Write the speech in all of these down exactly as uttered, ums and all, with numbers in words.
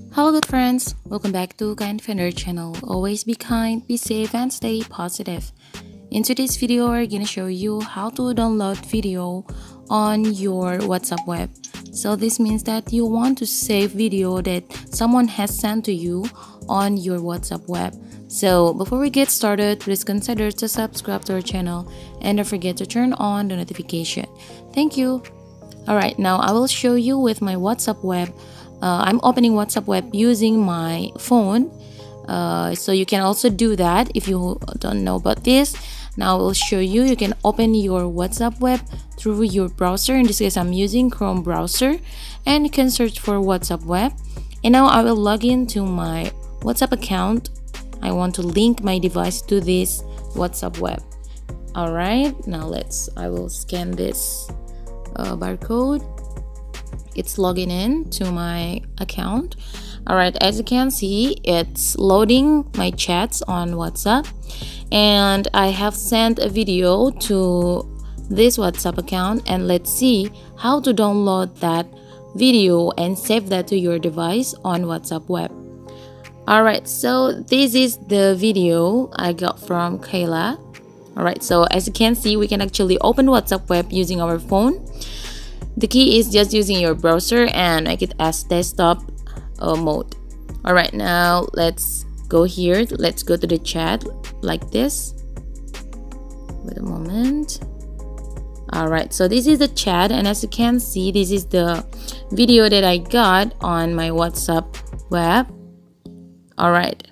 Hello good friends, welcome back to Kind Defender channel. Always be kind, be safe and stay positive. In today's video, we're gonna show you how to download video on your WhatsApp web. So this means that you want to save video that someone has sent to you on your WhatsApp web. So before we get started, please consider to subscribe to our channel and don't forget to turn on the notification. Thank you. Alright, now I will show you with my WhatsApp web. Uh, I'm opening WhatsApp web using my phone, uh, so you can also do that if you don't know about this. Now I will show you. You can open your WhatsApp web through your browser. In this case, I'm using Chrome browser, and you can search for WhatsApp web. And now I will log into my WhatsApp account. I want to link my device to this WhatsApp web. All right, now let's. I will scan this uh, barcode. It's logging in to my account. All right, as you can see, it's loading my chats on WhatsApp, and I have sent a video to this WhatsApp account, and let's see how to download that video and save that to your device on WhatsApp web. All right, so this is the video I got from Kayla. All right, so as you can see, we can actually open WhatsApp web using our phone. The key is just using your browser and make it as desktop uh, mode. All right, now let's go here. Let's go to the chat like this. Wait a moment. All right, so this is the chat, and as you can see, this is the video that I got on my WhatsApp web. All right,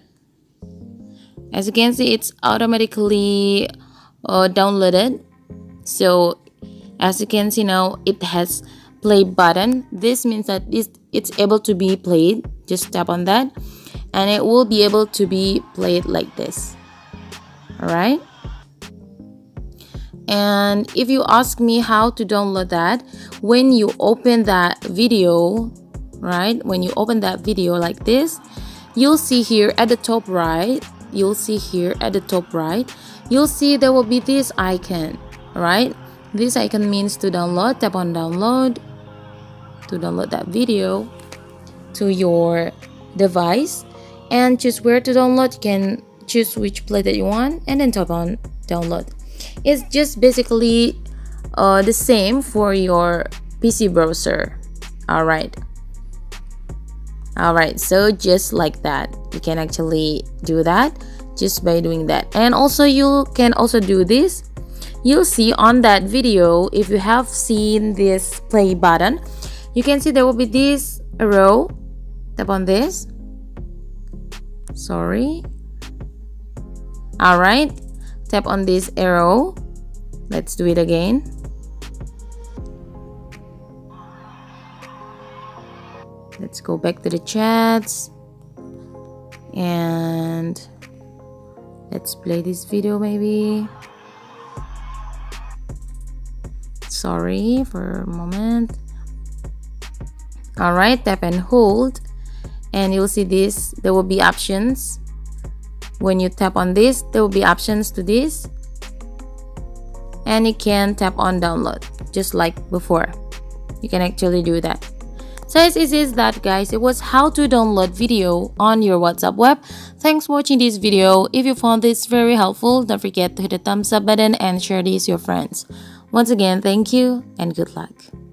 as you can see, it's automatically uh, downloaded. So as you can see now, it has play button. This means that it's, it's able to be played. Just tap on that and it will be able to be played like this. Alright. And if you ask me how to download that, when you open that video, right? When you open that video like this, you'll see here at the top right, you'll see here at the top right, you'll see there will be this icon, right? This icon means to download. Tap on download to download that video to your device and choose where to download. You can choose which play that you want and then tap on download. It's just basically uh, the same for your P C browser. Alright. Alright, so just like that. You can actually do that just by doing that. And also you can also do this. You'll see on that video, if you have seen this play button, you can see there will be this arrow. Tap on this. Sorry. Alright. Tap on this arrow. Let's do it again. Let's go back to the chats. And let's play this video maybe. Sorry for a moment. All right, tap and hold, and you'll see this. There will be options. When you tap on this, there will be options to this, and you can tap on download just like before. You can actually do that. So as easy as that, guys. It was how to download video on your WhatsApp web. Thanks for watching this video. If you found this very helpful, don't forget to hit the thumbs up button and share this with your friends. Once again, thank you and good luck.